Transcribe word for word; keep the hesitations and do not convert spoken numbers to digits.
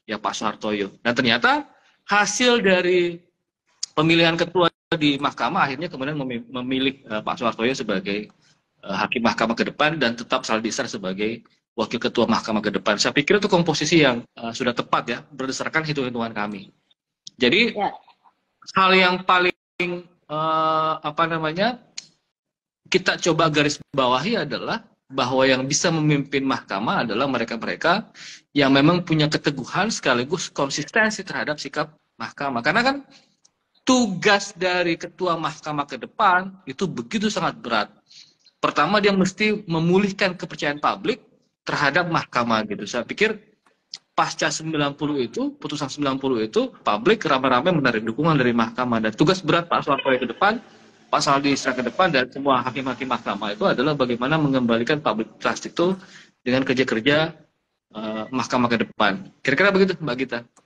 ya Pak Soehartoyo. Dan ternyata hasil dari pemilihan ketua di Mahkamah akhirnya kemudian memilih uh, Pak Soehartoyo sebagai uh, hakim Mahkamah ke depan dan tetap Saldi Isra sebagai wakil ketua Mahkamah ke depan. Saya pikir itu komposisi yang uh, sudah tepat ya berdasarkan hitung-hitungan kami. Jadi ya. Hal yang paling uh, apa namanya kita coba garis bawahi adalah bahwa yang bisa memimpin mahkamah adalah mereka-mereka yang memang punya keteguhan sekaligus konsistensi terhadap sikap mahkamah. Karena kan tugas dari ketua mahkamah ke depan itu begitu sangat berat. Pertama dia mesti memulihkan kepercayaan publik terhadap mahkamah gitu. Saya pikir pasca sembilan puluh itu, putusan sembilan puluh itu, publik ramai-ramai menarik dukungan dari mahkamah. Dan tugas berat Pak Soehartoyo ke depan, Pak Saldi Isra ke depan, dan semua hakim-hakim mahkamah itu adalah bagaimana mengembalikan public trust itu dengan kerja-kerja uh, mahkamah ke depan. Kira-kira begitu Mbak Gita.